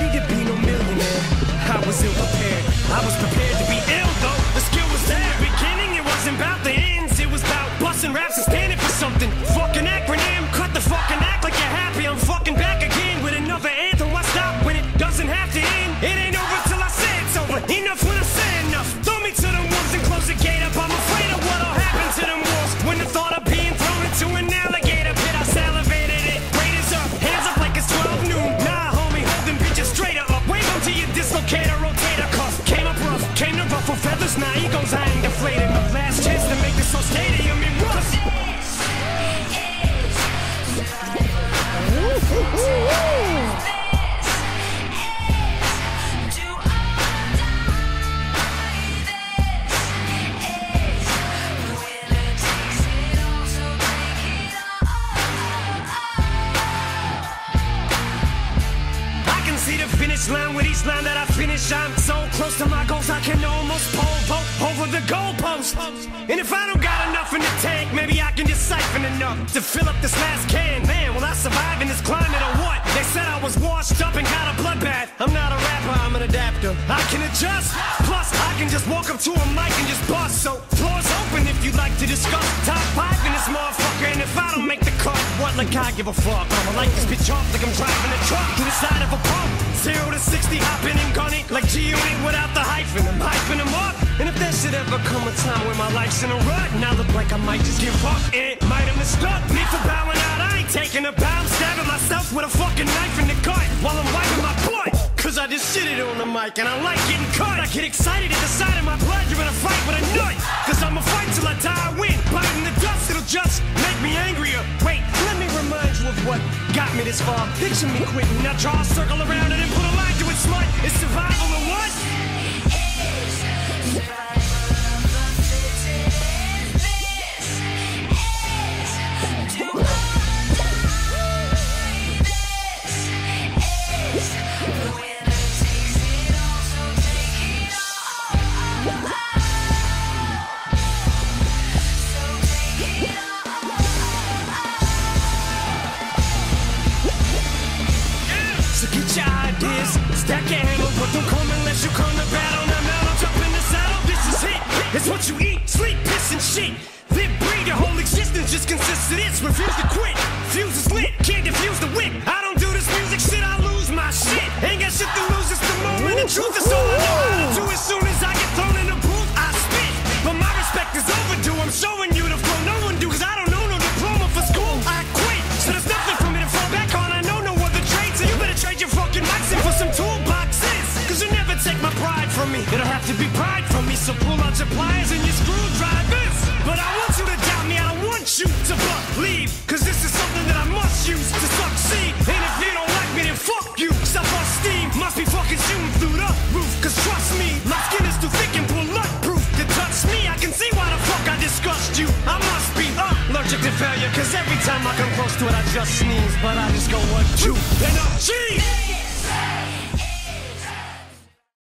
ready to be no millionaire. I was ill prepared. I was prepared to be ill though. The skill was there. In the beginning, it wasn't about the ends. It was about busting raps and standing for something. Fucking acronym. Cut the fucking act like you're happy. I'm fucking back again with another anthem. Why stop when it doesn't have to end? It ain't over till I say it's over. Enough when I say enough. Throw me to the wolves and close the gate up. I'm afraid of what'll happen to them wolves when the thought of being thrown into an alligator pit. I salivated it. Raiders up. Hands up like it's 12 noon. Nah, homie, hold them bitches straight up. Wave them to your dislocator, rotator cuff. Came up rough, came to ruffle feathers. Now egos, I ain't deflated. My last chance to make this whole stadium in rough. See the finish line with each line that I finish. I'm so close to my goals I can almost pole vault over the goalpost. And if I don't got enough in the tank, maybe I can just siphon enough to fill up this last can. Man, will I survive in this climate or what? They said I was washed up and got a bloodbath. I'm not a rapper, I'm an adapter. I can adjust, plus I can just walk up to a mic and just bust. So floor's open if you'd like to discuss. Top 5 in this motherfucker, and if I don't make the cut, what like I give a fuck? I'ma light this bitch off like I'm driving a truck to the side of a pump. 0 to 60, hopping and gunning like G-Unit without the hyphen. I'm hyping them up. And if there should ever come a time where my life's in a rut, and I look like I might just give up, it might have mistook me for bowing out. I ain't taking a bow, I'm stabbing myself with a fucking knife in the gut while I'm wiping my butt. Cause I just shit it on the mic and I like getting cut. I get excited at the sight of my blood. You're in a fight with a nut. Cause I'ma fight till I die, I win. Biting the dust, it'll just make me angrier. Wait, let me remind you of what got me this far. Picture me quitting, now draw a circle around it and put a line to it, smart. It's survival or what? So get your ideas, stack your ammo, but don't come unless you come to battle. Now I'll jump in the saddle, this is it. It's what you eat, sleep, piss and shit. Live, breathe, your whole existence just consists of this. Refuse to quit, fuse is lit, can't defuse the wick. I don't do this music shit, I lose my shit. Ain't got shit to lose, it's the moment. The truth is all I know how to do. As soon as I get thrown in the booth, I spit. But my respect is overdue, I'm showing you the flow no one do. Cause I don't know no diploma for school, I quit. So there's nothing for me to fall back on, I know no other trade. So you better trade your fucking mics in for some toolboxes. Cause you never take my pride from me. It'll have to be pride from me, so pull out your pliers and your screwdrivers. But I want you to doubt me, I don't want you to believe. Cause this is something that I must use to succeed. And if you don't like me, then fuck you. Self-esteem must be fucking shooting through the roof. Cause trust me, my skin is too thick and bulletproof to touch me. I can see why the fuck I disgust you. I must be allergic to failure. Cause every time I come close to it, I just sneeze. But I just go, what you? And I'm G!